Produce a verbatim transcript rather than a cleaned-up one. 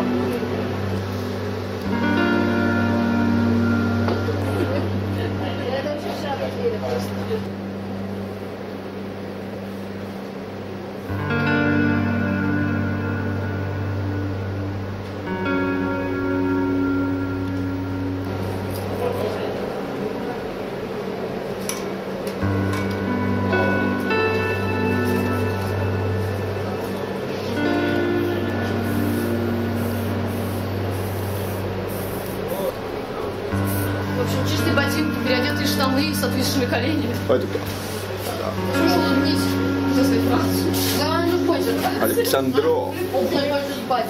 Это очень шапка просто. В общем, чистые ботинки, переодетые штаны с отвисшими коленями. Пойду. Слушай, улыбнись, за свою фразу. Да, он не хочет. Александро. Он не хочет спать.